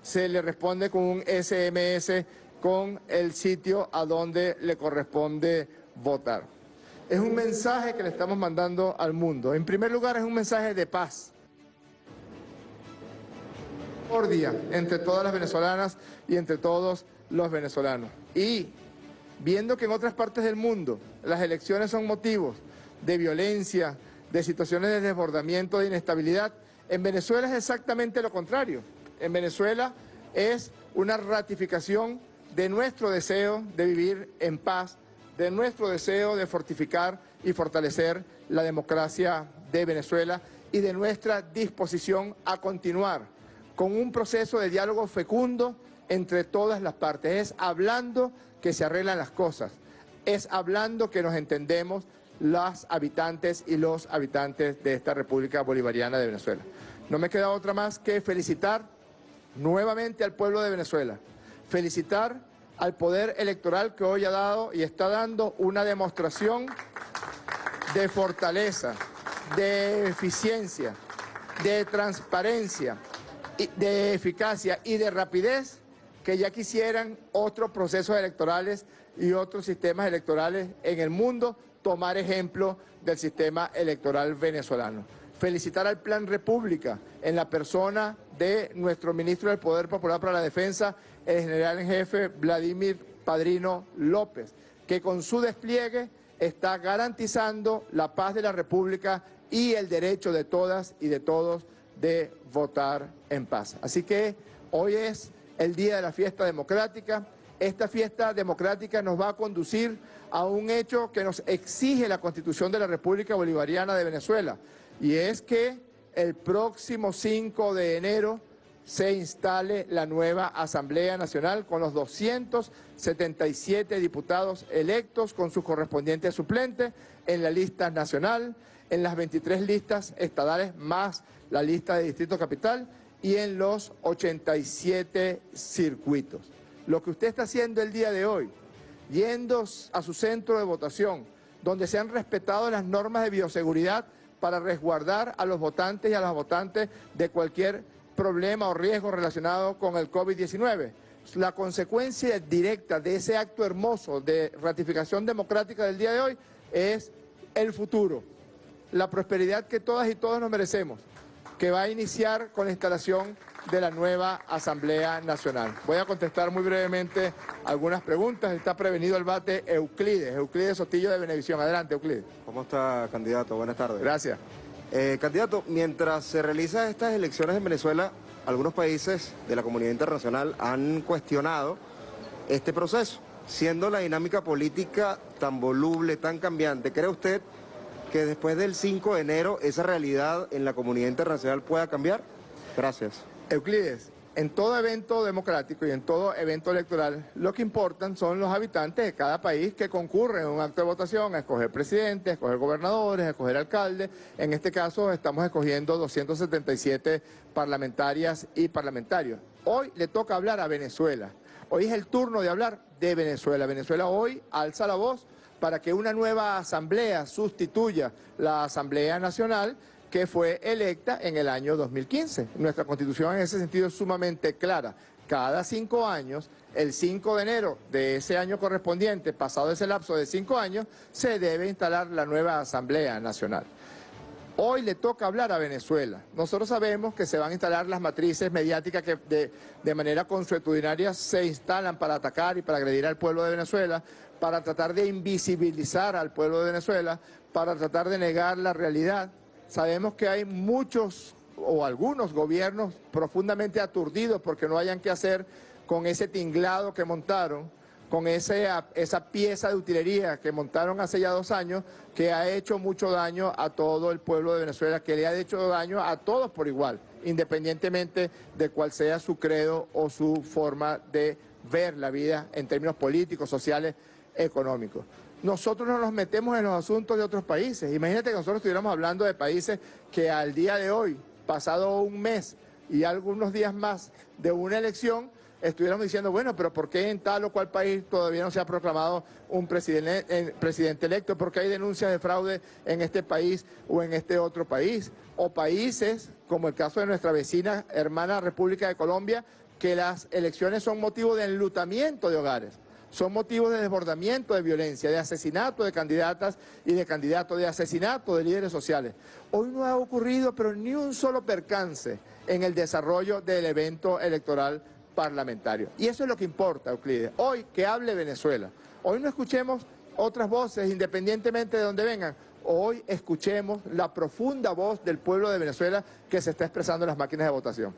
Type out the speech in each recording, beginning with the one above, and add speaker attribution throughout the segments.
Speaker 1: se le responde con un SMS con el sitio a donde le corresponde votar. Es un mensaje que le estamos mandando al mundo. En primer lugar, es un mensaje de paz, entre todas las venezolanas y entre todos los venezolanos. Y viendo que en otras partes del mundo las elecciones son motivos de violencia, de situaciones de desbordamiento, de inestabilidad, en Venezuela es exactamente lo contrario. En Venezuela es una ratificación de nuestro deseo de vivir en paz, de nuestro deseo de fortificar y fortalecer la democracia de Venezuela y de nuestra disposición a continuar con un proceso de diálogo fecundo entre todas las partes. Es hablando que se arreglan las cosas, es hablando que nos entendemos las habitantes y los habitantes de esta República Bolivariana de Venezuela. No me queda otra más que felicitar nuevamente al pueblo de Venezuela, felicitar al poder electoral que hoy ha dado y está dando una demostración de fortaleza, de eficiencia, de transparencia, de eficacia y de rapidez que ya quisieran otros procesos electorales y otros sistemas electorales en el mundo tomar ejemplo del sistema electoral venezolano. Felicitar al Plan República en la persona de nuestro ministro del Poder Popular para la Defensa, el general en jefe Vladimir Padrino López, que con su despliegue está garantizando la paz de la República y el derecho de todas y de todos de votar en paz. Así que hoy es el día de la fiesta democrática. Esta fiesta democrática nos va a conducir a un hecho que nos exige la Constitución de la República Bolivariana de Venezuela, y es que el próximo 5 de enero se instale la nueva Asamblea Nacional con los 277 diputados electos con sus correspondientes suplentes en la lista nacional, en las 23 listas estadales más la lista de Distrito Capital y en los 87 circuitos. Lo que usted está haciendo el día de hoy, yendo a su centro de votación, donde se han respetado las normas de bioseguridad para resguardar a los votantes y a las votantes de cualquier problema o riesgo relacionado con el COVID-19. La consecuencia directa de ese acto hermoso de ratificación democrática del día de hoy es el futuro, la prosperidad que todas y todos nos merecemos, que va a iniciar con la instalación de la nueva Asamblea Nacional. Voy a contestar muy brevemente algunas preguntas. Está prevenido el bate Euclides Sotillo de Venevisión. Adelante, Euclides.
Speaker 2: ¿Cómo está, candidato? Buenas tardes.
Speaker 1: Gracias.
Speaker 2: Candidato, mientras se realizan estas elecciones en Venezuela, algunos países de la comunidad internacional han cuestionado este proceso. Siendo la dinámica política tan voluble, tan cambiante, ¿cree usted que después del 5 de enero esa realidad en la comunidad internacional pueda cambiar? Gracias.
Speaker 1: Euclides, en todo evento democrático y en todo evento electoral, lo que importan son los habitantes de cada país que concurren a un acto de votación, a escoger presidentes, a escoger gobernadores, a escoger alcaldes. En este caso estamos escogiendo 277 parlamentarias y parlamentarios. Hoy le toca hablar a Venezuela. Hoy es el turno de hablar de Venezuela. Venezuela hoy alza la voz para que una nueva asamblea sustituya la Asamblea Nacional que fue electa en el año 2015. Nuestra Constitución en ese sentido es sumamente clara. Cada 5 años, el 5 de enero de ese año correspondiente, pasado ese lapso de 5 años, se debe instalar la nueva Asamblea Nacional. Hoy le toca hablar a Venezuela. Nosotros sabemos que se van a instalar las matrices mediáticas que de manera consuetudinaria se instalan para atacar y para agredir al pueblo de Venezuela, para tratar de invisibilizar al pueblo de Venezuela, para tratar de negar la realidad. Sabemos que hay muchos o algunos gobiernos profundamente aturdidos porque no hayan qué hacer con ese tinglado que montaron, con esa pieza de utilería que montaron hace ya 2 años, que ha hecho mucho daño a todo el pueblo de Venezuela, que le ha hecho daño a todos por igual, independientemente de cuál sea su credo o su forma de ver la vida en términos políticos, sociales, económicos. Nosotros no nos metemos en los asuntos de otros países. Imagínate que nosotros estuviéramos hablando de países que al día de hoy, pasado un mes y algunos días más de una elección, estuviéramos diciendo, bueno, pero ¿por qué en tal o cual país todavía no se ha proclamado un presidente electo? ¿Por qué hay denuncias de fraude en este país o en este otro país? O países, como el caso de nuestra vecina hermana República de Colombia, que las elecciones son motivo de enlutamiento de hogares, son motivos de desbordamiento de violencia, de asesinato de candidatas y de candidatos, de asesinato de líderes sociales. Hoy no ha ocurrido, pero ni un solo percance en el desarrollo del evento electoral parlamentario. Y eso es lo que importa, Euclides. Hoy que hable Venezuela. Hoy no escuchemos otras voces, independientemente de donde vengan. Hoy escuchemos la profunda voz del pueblo de Venezuela que se está expresando en las máquinas de votación.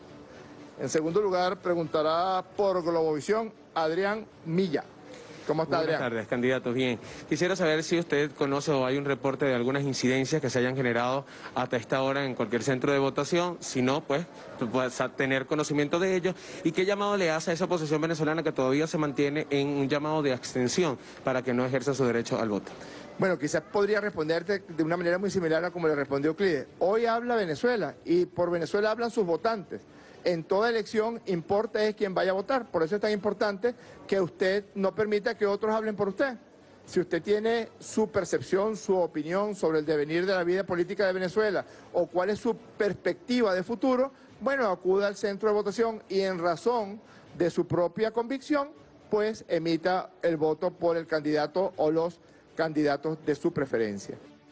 Speaker 1: En segundo lugar, preguntará por Globovisión Adrián Milla. ¿Cómo está, Adrián?
Speaker 3: Buenas tardes, candidato. Bien. Quisiera saber si usted conoce o hay un reporte de algunas incidencias que se hayan generado hasta esta hora en cualquier centro de votación. Si no, pues tener conocimiento de ello. ¿Y qué llamado le hace a esa oposición venezolana que todavía se mantiene en un llamado de abstención para que no ejerza su derecho al voto?
Speaker 1: Bueno, quizás podría responderte de una manera muy similar a como le respondió Euclides. Hoy habla Venezuela y por Venezuela hablan sus votantes. En toda elección importa es quién vaya a votar. Por eso es tan importante que usted no permita que otros hablen por usted. Si usted tiene su percepción, su opinión sobre el devenir de la vida política de Venezuela o cuál es su perspectiva de futuro, bueno, acuda al centro de votación y en razón de su propia convicción, pues emita el voto por el candidato o los candidatos de su preferencia.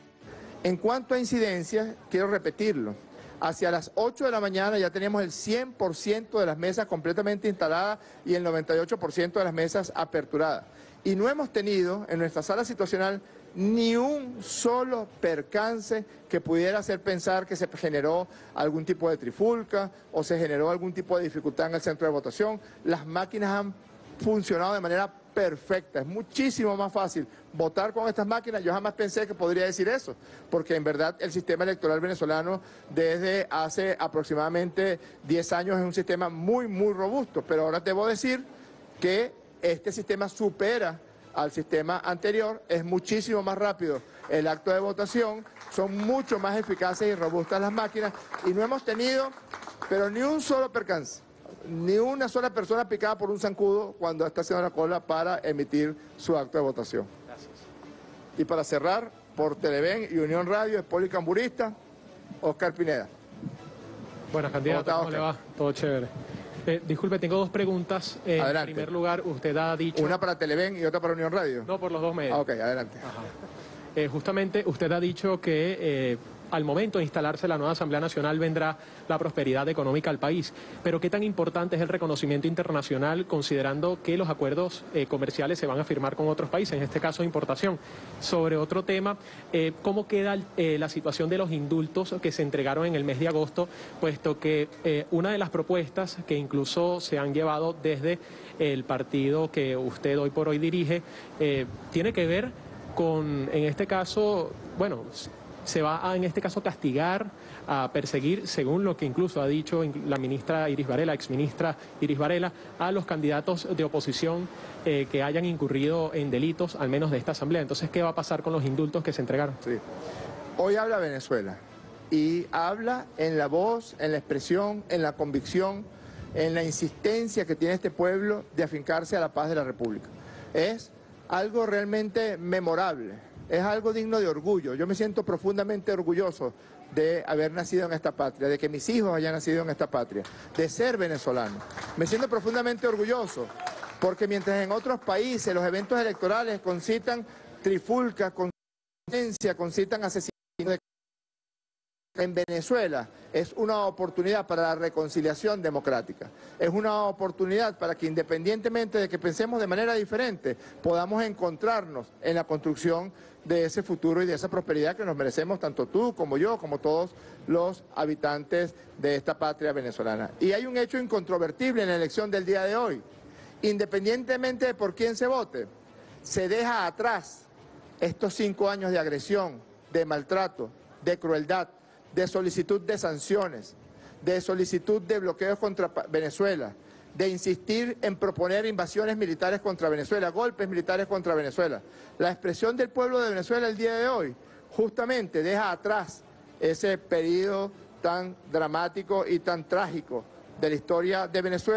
Speaker 1: En cuanto a incidencias, quiero repetirlo. Hacia las 8 de la mañana ya teníamos el 100% de las mesas completamente instaladas y el 98% de las mesas aperturadas. Y no hemos tenido en nuestra sala situacional ni un solo percance que pudiera hacer pensar que se generó algún tipo de trifulca o se generó algún tipo de dificultad en el centro de votación. Las máquinas han funcionado de manera perfecta, es muchísimo más fácil votar con estas máquinas. Yo jamás pensé que podría decir eso, porque en verdad el sistema electoral venezolano desde hace aproximadamente 10 años es un sistema muy, muy robusto, pero ahora debo decir que este sistema supera al sistema anterior, es muchísimo más rápido el acto de votación, son mucho más eficaces y robustas las máquinas y no hemos tenido, pero ni un solo percance. Ni una sola persona picada por un zancudo cuando está haciendo la cola para emitir su acto de votación.
Speaker 3: Gracias.
Speaker 1: Y para cerrar, por Televen y Unión Radio, Espoli Camburista, Oscar Pineda.
Speaker 4: Buenas, candidato, ¿cómo le va? Todo chévere. Disculpe, tengo dos preguntas.
Speaker 1: Adelante.
Speaker 4: En primer lugar, usted ha dicho...
Speaker 1: Una para Televen y otra para Unión Radio.
Speaker 4: No, por los dos medios.
Speaker 1: Ok, adelante.
Speaker 4: Ajá. Justamente usted ha dicho que al momento de instalarse la nueva Asamblea Nacional vendrá la prosperidad económica al país. Pero ¿qué tan importante es el reconocimiento internacional considerando que los acuerdos comerciales se van a firmar con otros países, en este caso importación? Sobre otro tema, ¿cómo queda la situación de los indultos que se entregaron en el mes de agosto? Puesto que una de las propuestas que incluso se han llevado desde el partido que usted hoy por hoy dirige tiene que ver con, en este caso, bueno, se va a, en este caso, castigar, a perseguir, según lo que incluso ha dicho la ministra Iris Varela, exministra Iris Varela, a los candidatos de oposición que hayan incurrido en delitos, al menos de esta asamblea. Entonces, ¿qué va a pasar con los indultos que se entregaron?
Speaker 1: Sí. Hoy habla Venezuela y habla en la voz, en la expresión, en la convicción, en la insistencia que tiene este pueblo de afincarse a la paz de la República. Es algo realmente memorable. Es algo digno de orgullo. Yo me siento profundamente orgulloso de haber nacido en esta patria, de que mis hijos hayan nacido en esta patria, de ser venezolano. Me siento profundamente orgulloso porque mientras en otros países los eventos electorales concitan trifulcas, concitan asesinatos, en Venezuela es una oportunidad para la reconciliación democrática. Es una oportunidad para que independientemente de que pensemos de manera diferente, podamos encontrarnos en la construcción de ese futuro y de esa prosperidad que nos merecemos tanto tú como yo, como todos los habitantes de esta patria venezolana. Y hay un hecho incontrovertible en la elección del día de hoy. Independientemente de por quién se vote, se deja atrás estos 5 años de agresión, de maltrato, de crueldad, de solicitud de sanciones, de solicitud de bloqueos contra Venezuela, de insistir en proponer invasiones militares contra Venezuela, golpes militares contra Venezuela. La expresión del pueblo de Venezuela el día de hoy justamente deja atrás ese periodo tan dramático y tan trágico de la historia de Venezuela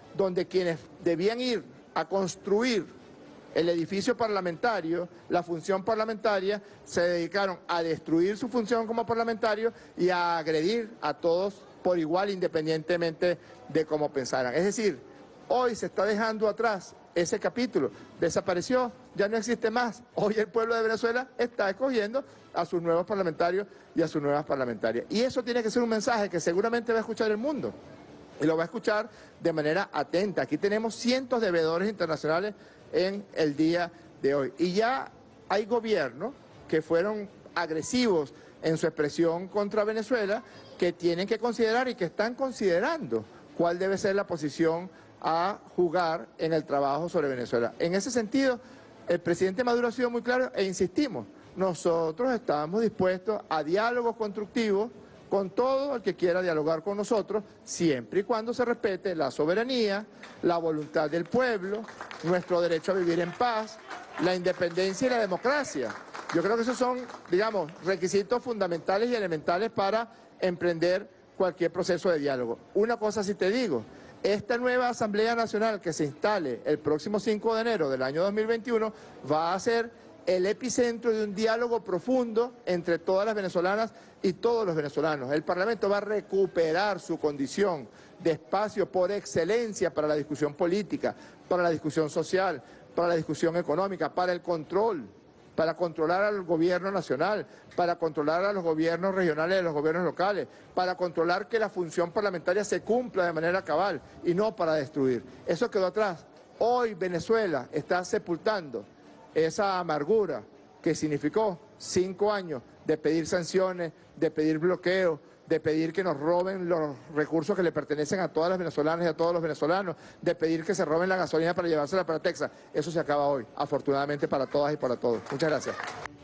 Speaker 1: donde quienes debían ir a construir el edificio parlamentario, la función parlamentaria, se dedicaron a destruir su función como parlamentario y a agredir a todos por igual, independientemente de cómo pensaran. Es decir, hoy se está dejando atrás ese capítulo, desapareció, ya no existe más. Hoy el pueblo de Venezuela está escogiendo a sus nuevos parlamentarios y a sus nuevas parlamentarias. Y eso tiene que ser un mensaje que seguramente va a escuchar el mundo. Y lo va a escuchar de manera atenta. Aquí tenemos cientos de veedores internacionales en el día de hoy. Y ya hay gobiernos que fueron agresivos en su expresión contra Venezuela, que tienen que considerar y que están considerando cuál debe ser la posición a jugar en el trabajo sobre Venezuela. En ese sentido, el presidente Maduro ha sido muy claro e insistimos, nosotros estamos dispuestos a diálogos constructivos con todo el que quiera dialogar con nosotros, siempre y cuando se respete la soberanía, la voluntad del pueblo, nuestro derecho a vivir en paz, la independencia y la democracia. Yo creo que esos son, digamos, requisitos fundamentales y elementales para emprender cualquier proceso de diálogo. Una cosa sí te digo, esta nueva Asamblea Nacional que se instale el próximo 5 de enero del año 2021 va a ser el epicentro de un diálogo profundo entre todas las venezolanas y todos los venezolanos. El Parlamento va a recuperar su condición de espacio por excelencia para la discusión política, para la discusión social, para la discusión económica, para el control, para controlar al gobierno nacional, para controlar a los gobiernos regionales y a los gobiernos locales, para controlar que la función parlamentaria se cumpla de manera cabal y no para destruir. Eso quedó atrás. Hoy Venezuela está sepultando esa amargura que significó 5 años de pedir sanciones, de pedir bloqueo, de pedir que nos roben los recursos que le pertenecen a todas las venezolanas y a todos los venezolanos, de pedir que se roben la gasolina para llevársela para Texas. Eso se acaba hoy, afortunadamente para todas y para todos. Muchas gracias.